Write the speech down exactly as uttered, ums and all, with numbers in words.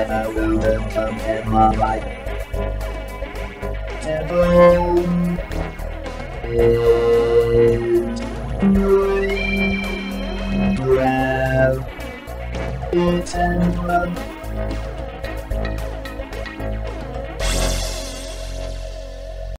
I will welcome in my life. Temple is green, grab it and run.